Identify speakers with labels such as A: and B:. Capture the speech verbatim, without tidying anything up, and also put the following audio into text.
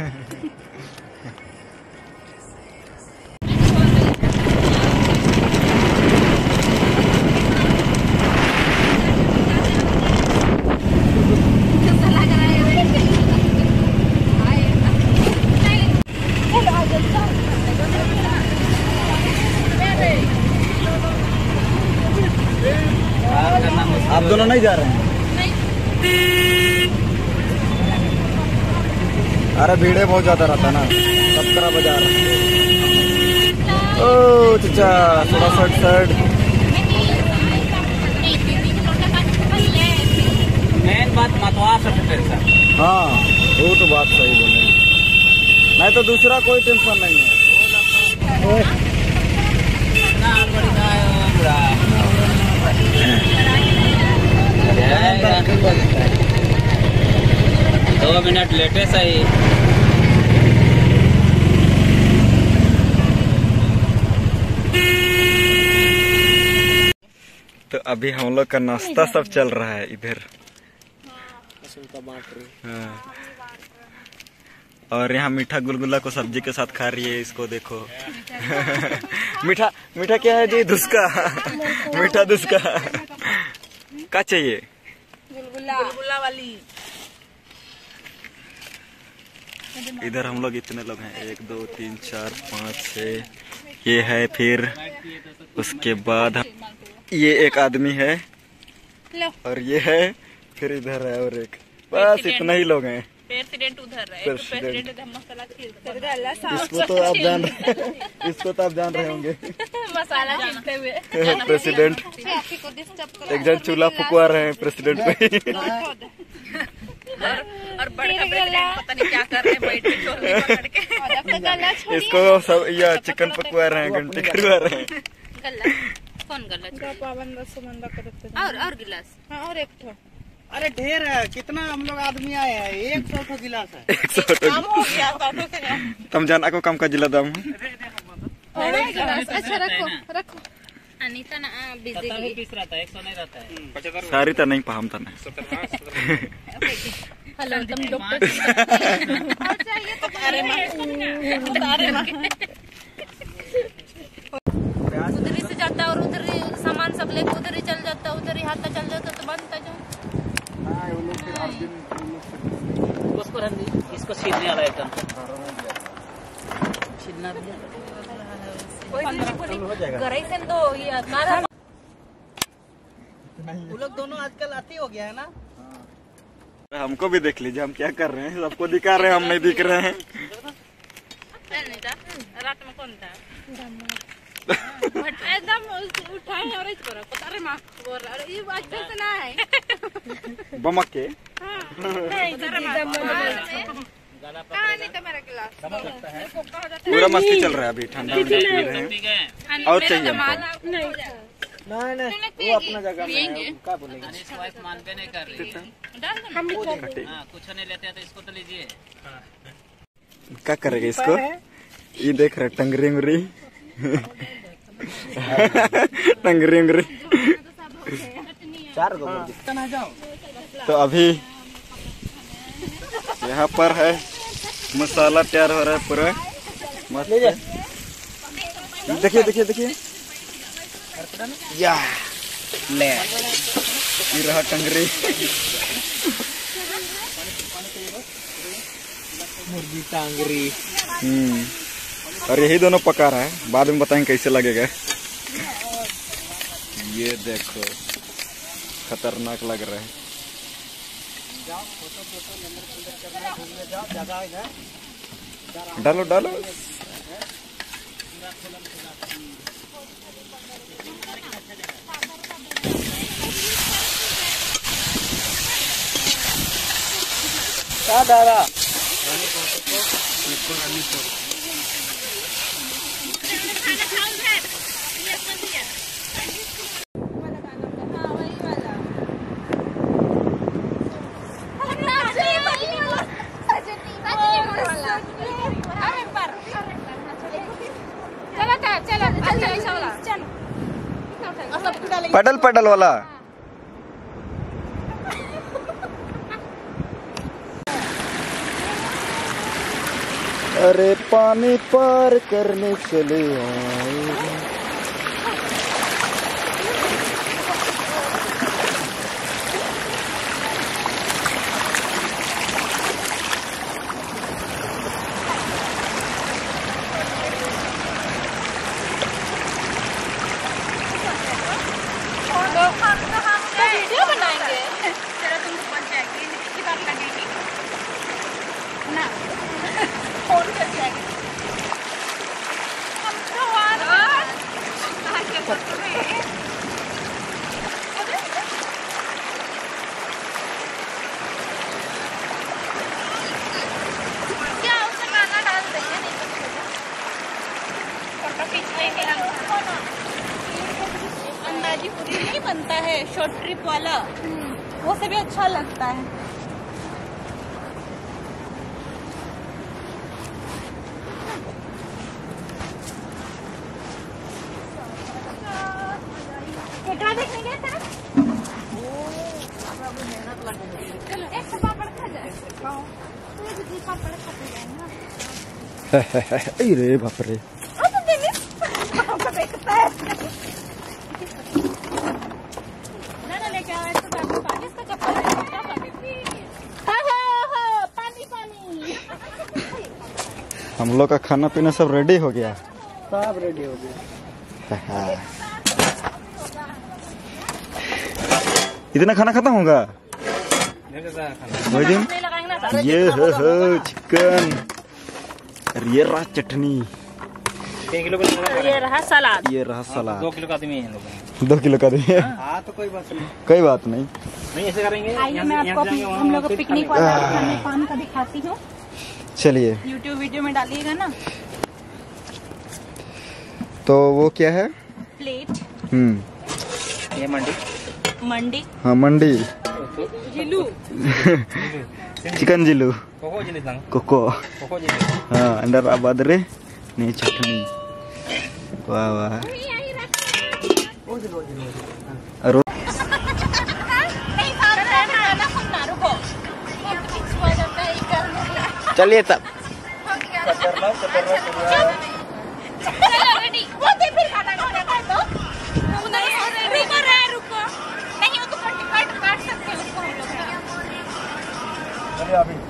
A: आप दोनों नहीं जा रहे हैं? अरे भीड़े बहुत ज्यादा रहता है ना, सत्रह बाजार। ओ चाचा थोड़ा साइड साइड।
B: मेन बात मतवा सकते हैं सर।
A: हाँ वो तो बात सही बोले, नहीं तो दूसरा कोई टेंशन नहीं है।
B: दो मिनट लेटे सही।
A: तो अभी हम लोग का नाश्ता सब चल रहा है इधर। हाँ। और यहाँ मीठा गुलगुला को सब्जी के साथ खा रही है, इसको देखो। मीठा मीठा क्या है जी? दुस्का। मीठा दुस्का क्या चाहिए?
C: गुलगुला गुलगुला वाली।
A: इधर हम लोग इतने लोग हैं, एक दो तीन चार पाँच छः, ये है। फिर उसके बाद ये एक आदमी है और ये है, फिर इधर है और एक, बस इतना ही लोग हैं।
C: प्रेसिडेंट उधर है।
A: प्रेसिडेंट
C: इसको
A: तो आप जान रहे इसको तो आप जान रहे होंगे।
C: मसाला छीलते हुए
A: प्रेसिडेंट एक जन चूल्हा फुकवा रहे हैं प्रेसिडेंट पे।
C: और बड़का प्रेसिडेंट पता नहीं क्या कर रहे हैं, बैठ के चोली पकड़ के।
A: इसको सब या चिकन पकवा रहे हैं, घंटे करवा रहे हैं।
C: गल्ला कौन गल्ला? और और गिलास। हाँ और एक ठो।
B: अरे ढेर है, कितना हम लोग आदमी आए हैं, एक सौ ठो गिलास है।
A: एक सौ ठो। तुम जाना को कम का जिला दाम है।
C: अच्छा रखो रखो। अनीता ना बिजी पीस रहता है, एक सौ नहीं रहता है।
A: सारी तो नहीं पहमता ना।
C: हेलो तुम डॉक्टर। उधर ही से जाता और उधर ही सामान सब लेके उधर ही चल जाता, उधर ही हाथ चल जाता तो बनता जाओ।
B: उसको इसको छीनने वाला एकदम छीनना भी
C: से दो ये मारा।
B: वो लोग दोनों आजकल आती हो गया है ना।
A: हमको भी देख लीजिए हम क्या कर रहे हैं, सबको दिखा रहे हैं, हम नहीं दिख रहे हैं।
C: रात में कौन था? एकदम उठाए और इस पर पता रे मां बोल रहा ये अच्छे से ना है
A: बमक के।
C: हां नहीं नहीं तो मेरा गिलास
A: पूरा मस्ती चल रहा है अभी, ठंडा पी रहे हैं। और चाहिए हमको?
C: नहीं
A: नहीं नहीं वो अपना जगह में है, क्या बोलेंगे?
B: मानते नहीं कर रही
C: हम
B: कुछ नहीं लेते हैं तो इसको तो लीजिए।
A: क्या करेगा इसको? ये देख रहे टंगरी उंगरी। टंगरी उंगरी।
B: चार गो
A: तो अभी यहाँ पर है मसाला तैयार हो रहा है पूरा मस्त। देखिए देखिए देखिए या ले ये रहा टंगरी।
B: मुर्गी टांगरी।
A: हम्म और यही दोनों पका रहा है, बाद में बताएंगे कैसे लगेगा। ये देखो खतरनाक लग रहा है। डालो डालो।
B: क्या डाला?
A: पडल पडल वाला। अरे पानी पार करने चले आए।
C: वीडियो बनाएंगे। चलो तुमको बच जाएगी, कितनी बार लगेगी ना, फोन कर जाएगी। हम तो वार कहाँ के फोटो में क्या उसमें गाना डाल देंगे, नहीं तो फोटो खींच लेंगे हम। अंदाजी पूरी नहीं बनता है शॉर्ट ट्रिप वाला, वो से भी अच्छा लगता है। केकड़ा देखने गए थे? चलो एक से पापड़ खा जाए, पापड़ खाते जाएंगे।
A: अरे बाप रे,
C: देखता है ना ना लेके आओ इसको, पानी इसका चप्पल है, क्या पानी पानी।
A: हम लोग का खाना पीना सब रेडी हो गया।
B: सब रेडी हो गया।
A: इतना खाना खत्म होगा वही दिन? ये है चिकन, ये रहा चटनी,
C: ये रहा सलाद,
A: ये रहा सलाद।
B: दो किलो का आदमी है लोग।
A: दो किलो का दिए।
B: हाँ तो कोई बात नहीं,
A: कोई बात नहीं।
B: नहीं ऐसे करेंगे।
C: आइए मैं आपको हम लोग पिकनिक वाला खाने पान का दिखाती हूँ।
A: चलिए,
C: यूट्यूब वीडियो में डालिएगा ना।
A: तो वो क्या है?
C: प्लेट।
A: हम्म,
B: ये मंडी
C: मंडी,
A: हाँ मंडी।
C: जिलू,
A: चिकन जिलू,
B: कोको जिले संग
A: कोको,
B: कोको जिले।
A: हाँ अंडर आबाद रे नहीं चटनी। वाह वाह। और चलिए तब
C: रुको, नहीं वो तो काट काट सकते हैं उसको हम लोग।
A: अभी